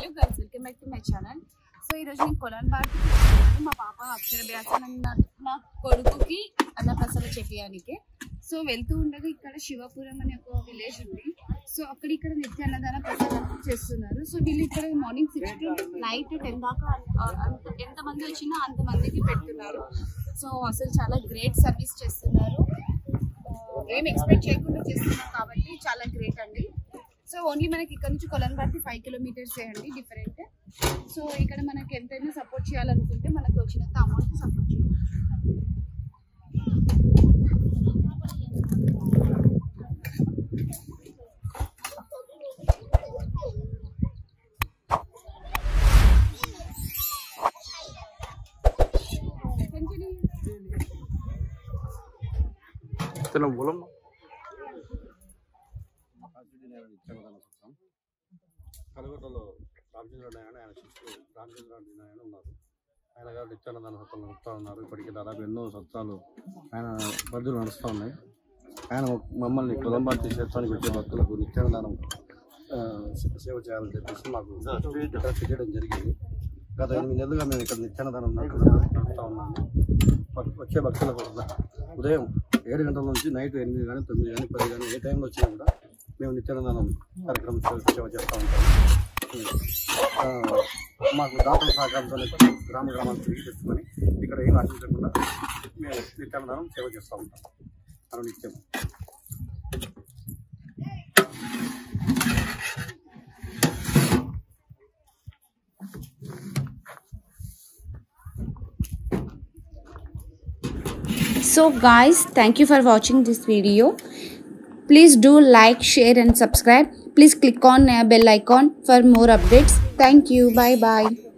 Hello guys, welcome back to my channel. So ఈరోజు నేను కొలన్ బార్కి మా పాప అక్షరాభ్యాసం నా కొడుకుకి అన్నప్రసాద చెప్పడానికి. సో వెళ్తూ ఉండగా ఇక్కడ శివపురం అనే ఒక విలేజ్ ఉంది. సో ఇక్కడ నిత్య అన్నదాన ప్రసాదం చేస్తున్నారు. సో వీళ్ళు ఇక్కడ మార్నింగ్ 6 to నైట్ 10 దాకా ఎంతమంది వచ్చినా అంతమందికి పెడుతున్నారు. సో అసలు చాలా గ్రేట్ సర్వీస్ చేస్తున్నారు. ఏం ఎక్స్పెక్ట్ చేయకుండా చేస్తున్నారు కాబట్టి చాలా గ్రేట్ అండి. సో ఓన్లీ మనకి ఇక్కడ నుంచి కొలన్ బార్కి 5 kilometers అండి డిఫరెంట్. సో ఇక్కడ మనకి ఎంతైనా సపోర్ట్ చేయాలనుకుంటే మనకు వచ్చినంత అమౌంట్ సపోర్ట్ చేయాలి. కలగొట్టలో రామచంద్రుడు ఆయన శిష్యుడు రామచంద్రుడు ఆయన ఉన్నారు. ఆయన గారు నిత్యాన్నదాన సత్రాలు నడుస్తూ ఉన్నారు. ఇప్పటికీ దాదాపు ఎన్నో సత్రాలు ఆయన పరిధులు నడుస్తూ ఉన్నాయి. ఆయన మమ్మల్ని కొలంబార్ తీసేత్వానికి వచ్చే భక్తులకు నిత్యాన్నదానం సేవ చేయాలని చెప్పేసి మాకు ఇక్కడ చేయడం జరిగింది. గత 8 నెలలుగా మేము ఇక్కడ నిత్యాన్నదానం నడుపుతూ ఉన్నాము. వచ్చే భక్తులకు ఉదయం 7 గంటల నుంచి నైట్ 8 కానీ 9 కానీ 10 కానీ ఏ టైంలో వచ్చినా కూడా మేము నిత్యాన్నదానం కార్యక్రమం సేవ చేస్తూ ఉంటాము. మాకు దాతల సహకారంతో గ్రామాలు తిరిగి తెచ్చుకొని ఇక్కడ ఏం ఆశించకుండా మేము నిత్యాన్నదానం సేవ చేస్తూ ఉంటాం నిత్యం. So guys, thank you for watching this video. Please do like, share and subscribe. Please click on bell icon for more updates. Thank you. Bye bye.